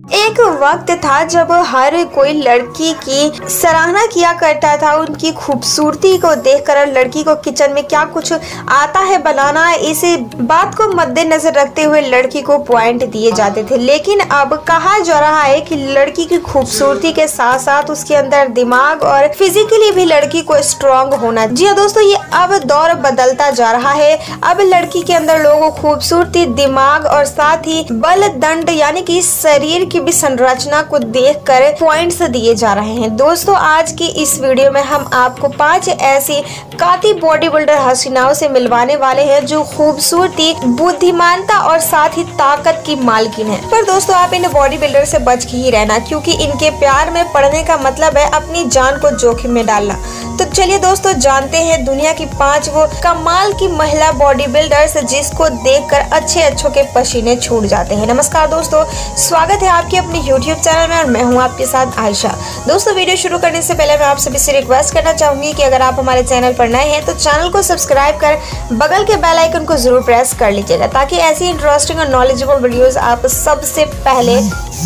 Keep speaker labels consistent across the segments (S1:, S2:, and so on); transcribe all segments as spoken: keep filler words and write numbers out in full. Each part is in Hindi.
S1: एक वक्त था जब हर कोई लड़की की सराहना किया करता था, उनकी खूबसूरती को देखकर लड़की को किचन में क्या कुछ आता है बनाना, इस बात को मद्देनजर रखते हुए लड़की को पॉइंट दिए जाते थे। लेकिन अब कहा जा रहा है कि लड़की की खूबसूरती के साथ साथ उसके अंदर दिमाग और फिजिकली भी लड़की को स्ट्रॉन्ग होना। जी हाँ दोस्तों, ये अब दौर बदलता जा रहा है। अब लड़की के अंदर लोगों को खूबसूरती, दिमाग और साथ ही बल दंड यानी कि शरीर की भी संरचना को देखकर पॉइंट्स दिए जा रहे हैं। दोस्तों, आज की इस वीडियो में हम आपको पांच ऐसी काती बॉडी बिल्डर हसीनाओं से मिलवाने वाले हैं जो खूबसूरती, बुद्धिमानता और साथ ही ताकत की मालकिन है। पर दोस्तों, आप इन बॉडी बिल्डर से बच के ही रहना, क्योंकि इनके प्यार में पड़ने का मतलब है अपनी जान को जोखिम में डालना। तो चलिए दोस्तों, जानते हैं दुनिया की पांच वो कमाल की महिला बॉडी बिल्डर्स जिसको देखकर अच्छे अच्छों के पसीने छूट जाते हैं। नमस्कार दोस्तों, स्वागत है आपके अपने यूट्यूब चैनल में और मैं हूं आपके साथ आयशा। दोस्तों, वीडियो शुरू करने से पहले मैं आप सभी से रिक्वेस्ट करना चाहूंगी कि अगर आप हमारे चैनल पर नए हैं तो चैनल को सब्सक्राइब कर बगल के बेल आइकन को जरूर प्रेस कर लीजिएगा, ताकि ऐसी इंटरेस्टिंग और नॉलेजेबल वीडियोस आप सबसे पहले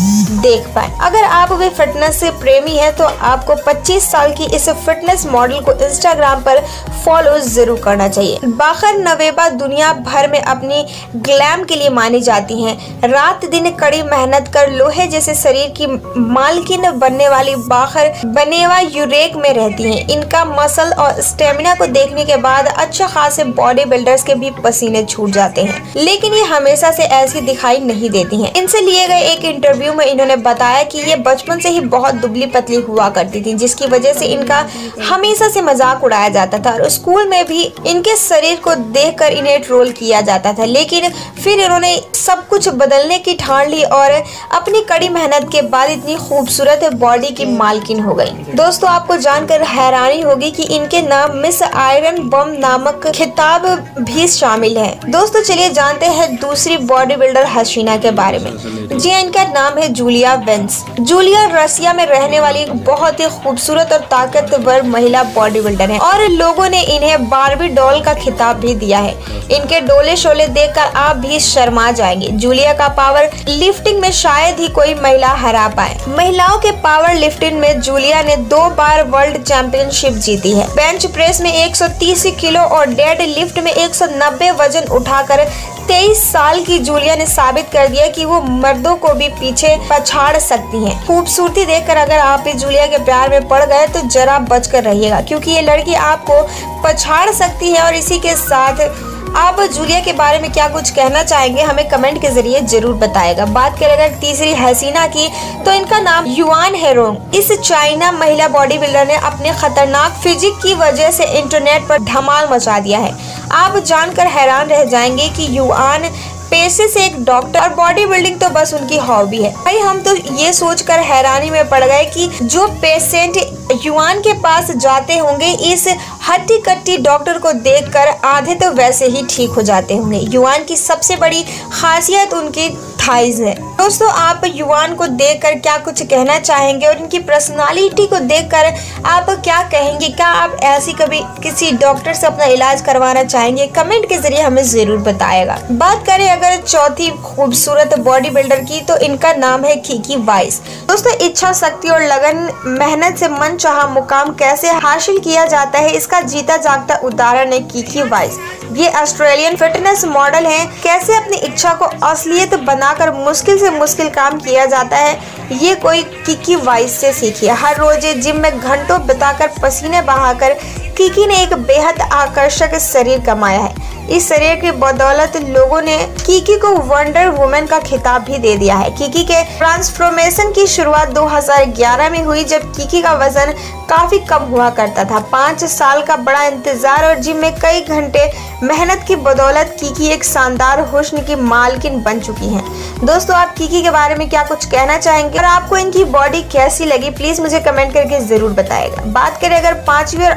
S1: देख पाए। अगर आप भी फिटनेस से प्रेमी है तो आपको पच्चीस साल की इस फिटनेस मॉडल को इंस्टाग्राम पर फॉलो जरूर करना चाहिए। बाखर नवेबा दुनिया भर में अपनी ग्लैम के लिए मानी जाती हैं। रात दिन कड़ी मेहनत कर लोहे जैसे शरीर की मालकिन बनने वाली बाखर बनेवा यूरेक में रहती हैं। इनका मसल और स्टेमिना को देखने के बाद अच्छा खासे बॉडी बिल्डर्स के भी पसीने छूट जाते हैं, लेकिन ये हमेशा से ऐसी दिखाई नहीं देती हैं। इनसे लिए गए एक इंटरव्यू में इन्होंने बताया कि ये बचपन से ही बहुत दुबली पतली हुआ करती थी, जिसकी वजह से इनका हमेशा से मजाक उड़ाया जाता था और स्कूल में भी इनके शरीर को देखकर इन्हें ट्रोल किया जाता था। लेकिन फिर इन्होंने सब कुछ बदलने की ठान ली और अपनी कड़ी मेहनत के बाद इतनी खूबसूरत बॉडी की मालकिन हो गई। दोस्तों, आपको जानकर हैरानी होगी कि इनके नाम मिस आयरन बम नामक खिताब भी शामिल है। दोस्तों, चलिए जानते हैं दूसरी बॉडी बिल्डर हसीना के बारे में। जी, इनका नाम है जूलिया वेंस। जूलिया रसिया में रहने वाली एक बहुत ही खूबसूरत और ताकतवर महिला बॉडी बिल्डर है और लोगों ने इन्हें बारबी डॉल का खिताब भी दिया है। इनके डोले शोले देखकर आप भी शर्मा जाएंगे। जूलिया का पावर लिफ्टिंग में शायद ही कोई महिला हरा पाए। महिलाओं के पावर लिफ्टिंग में जूलिया ने दो बार वर्ल्ड चैंपियनशिप जीती है। बेंच प्रेस में एक सौ तीस किलो और डेड लिफ्ट में एक सौ नब्बे वजन उठाकर तेईस साल की जूलिया ने साबित कर दिया कि वो मर्दों को भी पीछे पछाड़ सकती हैं। खूबसूरती देखकर अगर आप भी जूलिया के प्यार में पड़ गए तो जरा बच कर रहिएगा, क्योंकि ये लड़की आपको पछाड़ सकती है। और इसी के साथ आप जूलिया के बारे में क्या कुछ कहना चाहेंगे हमें कमेंट के जरिए जरूर बताएगा। बात करें अगर तीसरी हसीना की तो इनका नाम युआन हेरोंग। इस चाइना महिला बॉडी बिल्डर ने अपने खतरनाक फिजिक की वजह से इंटरनेट पर धमाल मचा दिया है। आप जानकर हैरान रह जाएंगे कि युआन पेशे से एक डॉक्टर और बॉडी बिल्डिंग तो बस उनकी हॉबी है। भाई, हम तो ये सोचकर हैरानी में पड़ गए कि जो पेशेंट युआन के पास जाते होंगे इस हट्टी कट्टी डॉक्टर को देखकर आधे तो वैसे ही ठीक हो जाते होंगे। युआन की सबसे बड़ी खासियत उनकी थाइज है। दोस्तों, आप युआन को देखकर क्या कुछ कहना चाहेंगे और इनकी पर्सनालिटी को देखकर आप क्या कहेंगे? क्या आप ऐसी कभी किसी डॉक्टर से अपना इलाज करवाना चाहेंगे? कमेंट के जरिए हमें जरूर बताएगा। बात करें अगर चौथी खूबसूरत बॉडी बिल्डर की तो इनका नाम है किकी वाइस। दोस्तों, इच्छा शक्ति और लगन मेहनत से मन चाहा मुकाम कैसे हासिल किया जाता है, इसका जीता जागता उदाहरण है किकी वाइस। ये ऑस्ट्रेलियन फिटनेस मॉडल हैं। कैसे अपनी इच्छा को असलियत बनाकर मुश्किल से मुश्किल काम किया जाता है, ये कोई किकी वाइस से सीखिए। हर रोज जिम में घंटों बिताकर पसीने बहाकर किकी ने एक बेहद आकर्षक शरीर कमाया है। इस शरीर की बदौलत लोगों ने किकी को वंडर वुमेन का खिताब भी दे दिया है। किकी के ट्रांसफॉर्मेशन की शुरुआत दो हज़ार ग्यारह में हुई, जब किकी का वजन काफी कम हुआ करता था। पाँच साल का बड़ा इंतजार और जिम में कई घंटे मेहनत की बदौलत किकी एक शानदार हुस्न की मालकिन बन चुकी हैं। दोस्तों, आप किकी के बारे में क्या कुछ कहना चाहेंगे और आपको इनकी बॉडी कैसी लगी, प्लीज मुझे कमेंट करके जरूर बताएगा। बात करें अगर पांचवी और आखिरी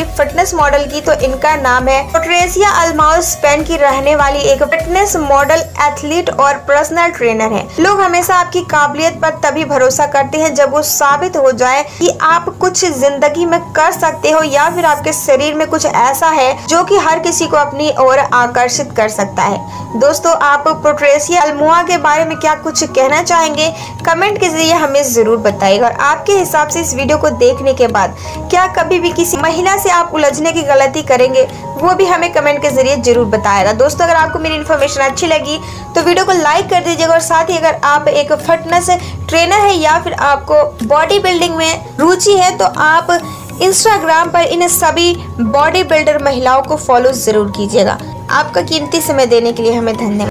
S1: फिटनेस मॉडल की, तो इनका नाम है पैट्रिसिया अल्माओ। स्पेन की रहने वाली एक फिटनेस मॉडल, एथलीट और पर्सनल ट्रेनर है। लोग हमेशा आपकी काबिलियत पर तभी भरोसा करते हैं जब वो साबित हो जाए कि आप कुछ जिंदगी में कर सकते हो या फिर आपके शरीर में कुछ ऐसा है जो कि हर किसी को अपनी ओर आकर्षित कर सकता है। दोस्तों, आप पैट्रिसिया अल्माओ के बारे में क्या कुछ कहना चाहेंगे? कमेंट के जरिए हमें जरूर बताइएगा। और आपके हिसाब से इस वीडियो को देखने के बाद क्या कभी भी किसी महिला से आप उलझने की गलती करेंगे? वो भी हमें कमेंट के जरिए जरूर बताएगा। दोस्तों, अगर आपको मेरी इन्फॉर्मेशन अच्छी लगी तो वीडियो को लाइक कर दीजिएगा और साथ ही अगर आप एक फिटनेस ट्रेनर है या फिर आपको बॉडी बिल्डिंग में रुचि है तो आप इंस्टाग्राम पर इन सभी बॉडी बिल्डर महिलाओं को फॉलो जरूर कीजिएगा। आपका कीमती समय देने के लिए हमें धन्यवाद।